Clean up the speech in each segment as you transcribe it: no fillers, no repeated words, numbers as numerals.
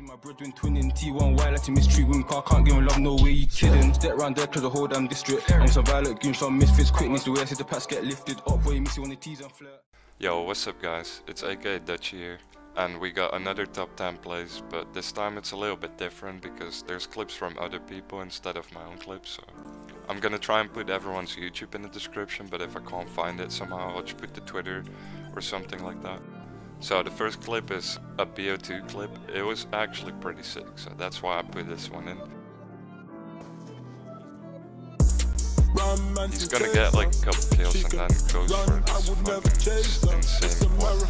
My brethren twinning T1 white like to mistreat women, car can't give him love, no way, you kidding. Step round there cause the whole damn district. I'm some violent goons, some misfits, quickness, the way I see the packs get lifted up, boy, missy on the T's and flirt. Yo, what's up guys, it's aka Dutchy here, and we got another top 10 plays, but this time it's a little bit different because there's clips from other people instead of my own clips, so I'm gonna try and put everyone's YouTube in the description, but if I can't find it somehow I'll just put the Twitter or something like that. So the first clip is a BO2 clip. It was actually pretty sick, so that's why I put this one in. He's gonna get like a couple kills and then goes for this fucking insane one.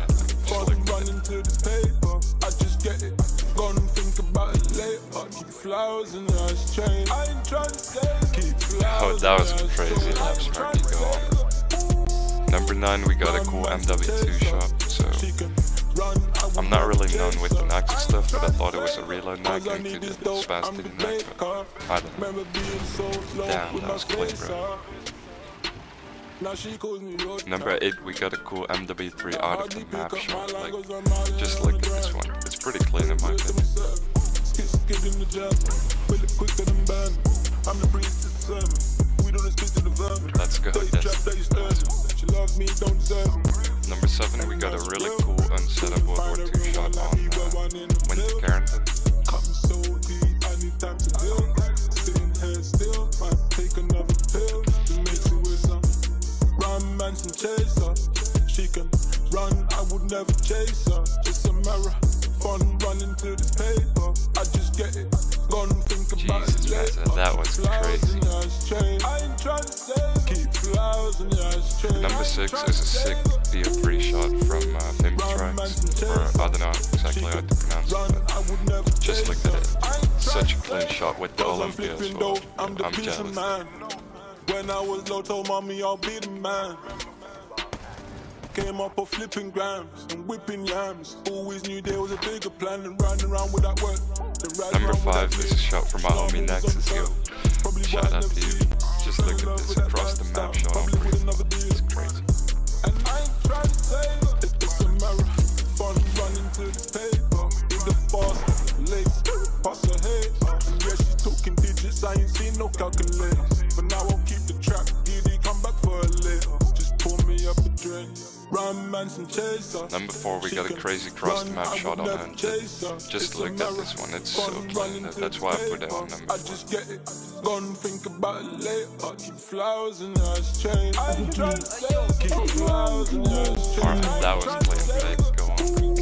Oh, that was a crazy lap smack, go on. Number 9, we got a cool MW2 shot, so I'm not really known with the Naxxi stuff, but I thought it was a reload nag into the spastic nag, but I don't know. Damn, that was clean, bro. Number 8, we got a cool MW3 out of the map shot, like, just look at this one, it's pretty clean in my opinion. Let's go, Number 7, we got a really cool unset World War II shot on Winter Carrington. She can run, I would never chase her. It's a marathon running to the paper. I just get it, gonna think about it later. That was crazy. Number 6 is a sick BO3 shot from Vimtrax, or I don't know exactly how to pronounce it, but just look at it. Such a clean shot with the Olympia as well. I'm jealous. When I was low, told mommy I'll be the man. Came up of flipping grams and whipping yams. Always knew there was a bigger plan than riding around with that word. Number 5 is a shot from my homie Nexus, yo. Shout out to you. Just look at this across the map shot on free. It's crazy. And I ain't trying to say it's a marathon running to the paper. In the fast lace, pass her head. And yeah, she's talking digits, I ain't seen no calculator. But now I'll keep the track, giddy, come back for her later. Just pour me up a drink. Number 4, we got a crazy cross the map shot on Hunt. Just look at this one, it's so clean. That's why I put it on number 4. Alright, that was clean, fake, go on.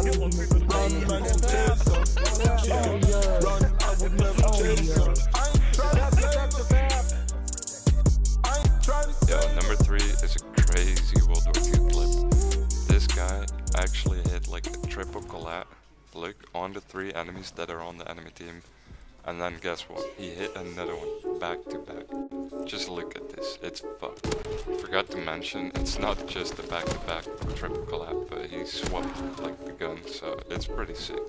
Yo, number 3 is a crazy World War II clip. This guy actually hit like a triple collab, look, on the 3 enemies that are on the enemy team, and then guess what, he hit another one back to back. Just look at this, it's fucked. Forgot to mention, it's not just a back to back triple collab, but he swapped like the gun, so it's pretty sick.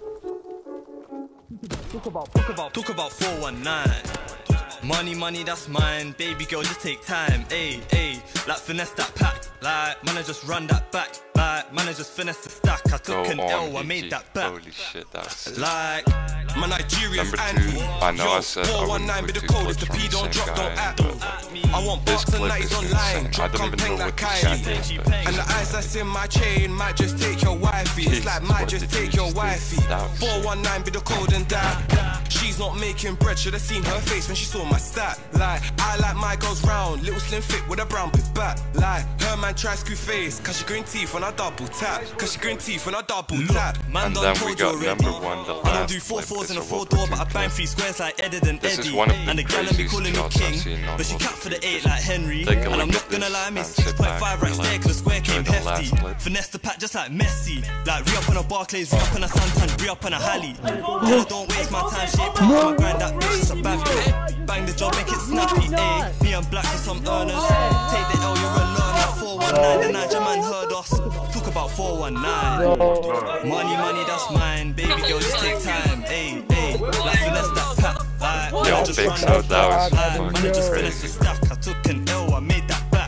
Talk about 419. Money, that's mine. Baby girl, just take time. Ayy, like finesse that pack. Like, man, I just run that back. Like, man, I just finesse the stack. I took an L, I made that back. Holy shit, that was sick. Like, my Nigerians and me. I know I said I wouldn't put 2 clips from the same guy, but I want this clip is insane. I don't even know what this guy did, but and the ice that's in my chain might just take your wifey. It's like might just take your wifey. 419 be the code and that. She's not making bread, should've seen her face when she saw my stat. Like, I like my girls round, little slim fit with a brown big back. Like, her man try screw face, cause she green teeth when I double tap. Cause she green teeth when I double tap. And then we got number 1, the I don't do last 4 clip. fours It's in a a 4 World door, War but I II bang clip. 3 squares like Edded and This is Eddie. one of the And the gal and be craziest calling me shots I've king. seen on But she World cap for the War II. 8 like Henry. Take a And look I'm at not gonna this lie, me and sit 6.5 back, right relax, there, cause the square came enjoy the last hefty. clip. Finesse the pack just like Messi. Like re-up on a Barclays, re-up on a Santan, re-up on a Halley. Girl, don't waste my time, shape up on my grind, that bitch is a bad bitch. Bang the job, make it snappy, ayy. Me and Black for some earners. Take the L, you're a learner. 419, the Niger man heard us. Talk about 419. Money, that's mine. Baby girl, just take time, ayy. Like finesse that pack. Like, Yo, big so that was fucking crazy. I took an L, I made that back. The video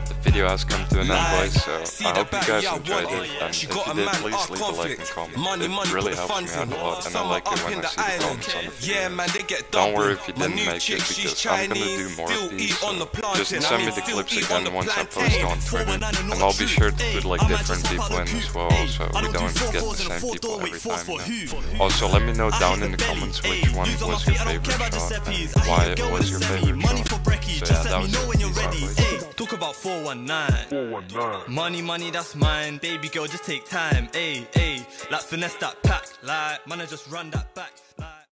video has come to an end, boys, so I hope you guys enjoyed it, and if you did, please leave a like and comment. It really helps me out a lot, and I like it when I see the comments on the videos. Don't worry if you didn't make it, because I'm gonna do more of these, so just send me the clips again once I post on Twitter, and I'll be sure to put like different people in as well, so we don't get the same people every time, you know. Also, let me know down in the comments which one was your favorite shot, and why it was your favorite shot. So yeah, that was it. Talk about 419. Money, that's mine. Baby girl, just take time. Ayy, like finesse that pack. Like, man, I just run that back.